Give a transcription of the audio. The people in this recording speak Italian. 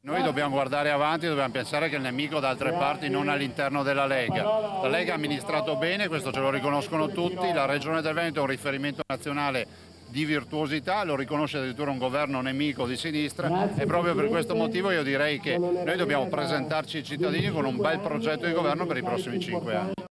Noi dobbiamo guardare avanti, dobbiamo pensare che il nemico da altre parti, non all'interno della Lega. La Lega ha amministrato bene, questo ce lo riconoscono tutti, la Regione del Veneto è un riferimento nazionale di virtuosità, lo riconosce addirittura un governo nemico di sinistra e proprio per questo motivo io direi che noi dobbiamo presentarci ai cittadini con un bel progetto di governo per i prossimi 5 anni.